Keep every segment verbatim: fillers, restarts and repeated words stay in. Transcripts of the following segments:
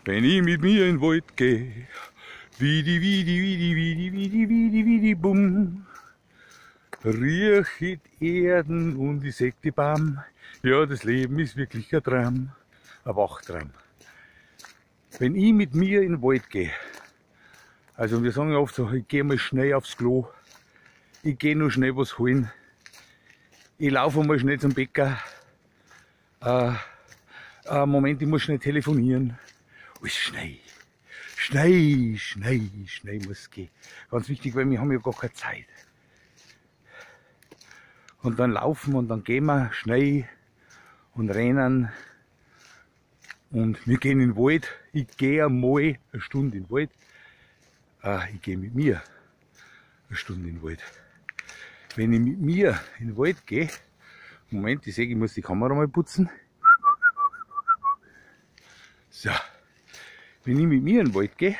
Wenn ich mit mir in den Wald geh, Widi, Widi, Widi, Widi, Widi, Widi, Widi, Bum. Riech die Erden und ich seh die Baum. Ja, das Leben ist wirklich ein Traum, ein Wachtraum. Wenn ich mit mir in den Wald gehe, also wir sagen ja oft so, ich gehe mal schnell aufs Klo, ich gehe nur schnell was holen, ich laufe mal schnell zum Bäcker, äh, äh, Moment, ich muss schnell telefonieren, alles schnell, schnell, schnell, schnell muss es gehen. Ganz wichtig, weil wir haben ja gar keine Zeit. Und dann laufen und dann gehen wir schnell und rennen. Und wir gehen in den Wald. Ich gehe einmal eine Stunde in den Wald. Äh, ich gehe mit mir eine Stunde in den Wald. Wenn ich mit mir in den Wald gehe, Moment, ich sehe, ich muss die Kamera mal putzen. So, wenn ich mit mir in den Wald gehe,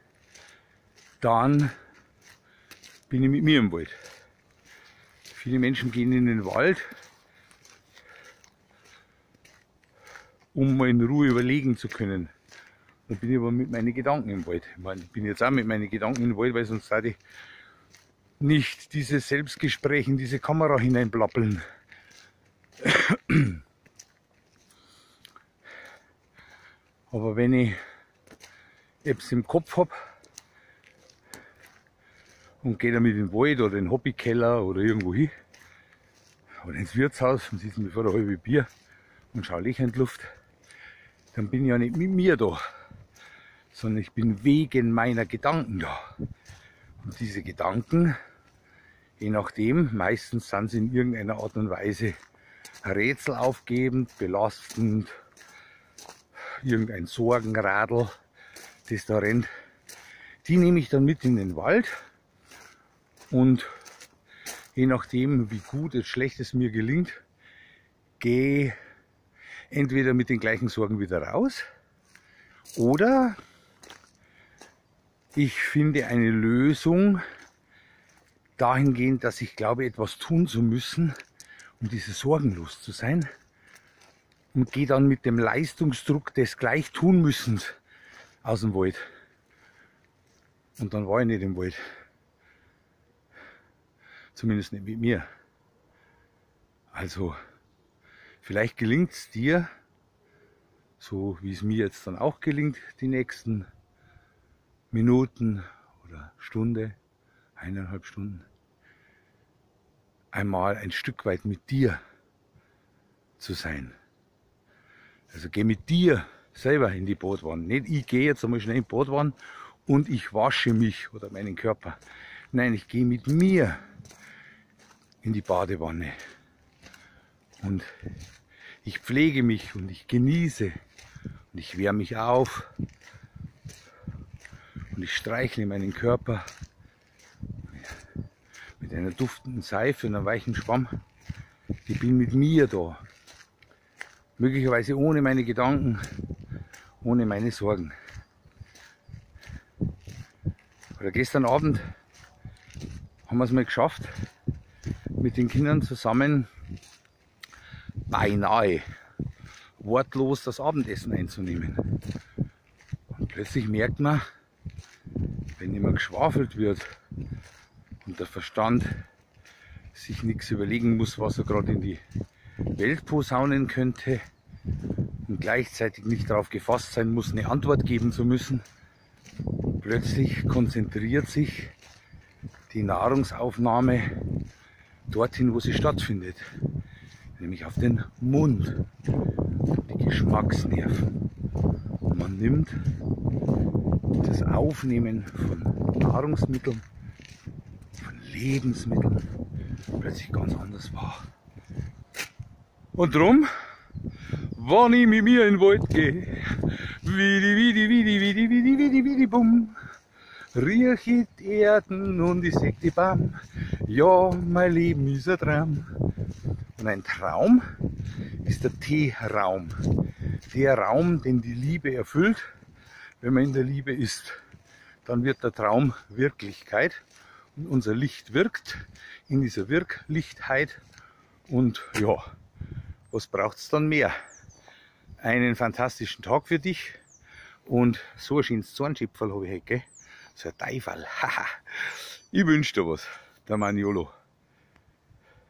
dann bin ich mit mir im Wald. Viele Menschen gehen in den Wald, um mal in Ruhe überlegen zu können. Da bin ich aber mit meinen Gedanken im Wald. Ich meine, ich bin jetzt auch mit meinen Gedanken im Wald, weil sonst würde ich nicht dieses Selbstgespräch in diese Kamera hineinplappeln. Aber wenn ich etwas im Kopf habe und gehe damit in den Wald oder in den Hobbykeller oder irgendwo hin oder ins Wirtshaus und sitze mir vor der halben Bier und schaue Löcher in die Luft, dann bin ich ja nicht mit mir da, sondern ich bin wegen meiner Gedanken da. Und diese Gedanken, je nachdem, meistens sind sie in irgendeiner Art und Weise rätselaufgebend, belastend, irgendein Sorgenradl, das da rennt, die nehme ich dann mit in den Wald und je nachdem, wie gut oder schlecht es mir gelingt, gehe entweder mit den gleichen Sorgen wieder raus oder ich finde eine Lösung dahingehend, dass ich glaube, etwas tun zu müssen, um diese sorgenlos zu sein, und gehe dann mit dem Leistungsdruck des gleich tun müssens aus dem Wald. Und dann war ich nicht im Wald. Zumindest nicht mit mir. Also, vielleicht gelingt es dir, so wie es mir jetzt dann auch gelingt, die nächsten Minuten oder Stunde, eineinhalb Stunden, einmal ein Stück weit mit dir zu sein. Also geh mit dir selber in die Badwanne. Nicht ich gehe jetzt einmal schnell in die Badwanne und ich wasche mich oder meinen Körper. Nein, ich gehe mit mir in die Badewanne. Und ich pflege mich und ich genieße und ich wärme mich auf und ich streichle meinen Körper mit einer duftenden Seife und einem weichen Schwamm. Ich bin mit mir da. Möglicherweise ohne meine Gedanken, ohne meine Sorgen. Oder gestern Abend haben wir es mal geschafft, mit den Kindern zusammen beinahe wortlos das Abendessen einzunehmen. Und plötzlich merkt man, wenn immer geschwafelt wird und der Verstand sich nichts überlegen muss, was er gerade in die Welt posaunen könnte und gleichzeitig nicht darauf gefasst sein muss, eine Antwort geben zu müssen, plötzlich konzentriert sich die Nahrungsaufnahme dorthin, wo sie stattfindet, nämlich auf den Mund, die Geschmacksnerven. Und man nimmt das Aufnehmen von Nahrungsmitteln, von Lebensmitteln plötzlich ganz anders wahr. Und drum, wenn ich mit mir in den Wald gehe, widi, widi, widi, widi, widi, widi, widi, bum, riech ich die Erden und ich seh die Baum, ja, mein Leben ist ein Traum. Und ein Traum ist der T-Raum, der Raum, den die Liebe erfüllt. Wenn man in der Liebe ist, dann wird der Traum Wirklichkeit und unser Licht wirkt in dieser Wirklichtheit. Und ja, was braucht es dann mehr? Einen fantastischen Tag für dich Und so ein schönes Zornschipferl habe ich heute, gell? So ein Teufel. Ich wünsche dir was, der Maniolo.